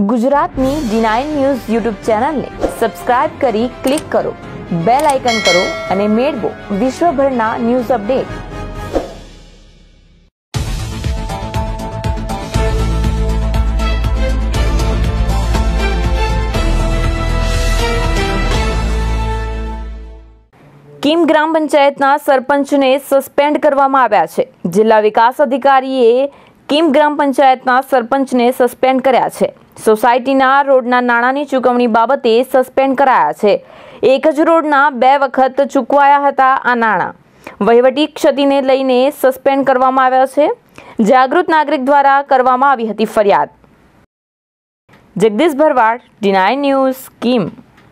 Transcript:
ગુજરાતની D9 news YouTube ચેનલને subscribe કરી ક્લિક કરો, બેલ આઇકન કરો અને મેળવો વિશ્વભરના ન્યૂઝ અપડેટ। કીમ ગ્રામ પંચાયતના સરપંચને સસ્પેન્ડ કરવામાં આવ્યા છે। જિલ્લા વિકાસ અધિકારીએ કીમ ગ્રામ પંચાયતના સરપંચને સસ્પેન્ડ કર્યા છે। સોસાયટીના રોડના નાણાંની ચૂકવણી બાબતે સસ્પેન્ડ કરાયા છે। એક જ રોડના 2 વખત ચૂકવાયા હતા આ નાણાં। વહીવટી ક્ષતિને લઈને સસ્પેન્ડ કરવામાં આવ્યા છે। જાગૃત નાગરિક દ્વારા કરવામાં આવી હતી ફરિયાદ। Jagdish Bharwad, D9 news, Kim.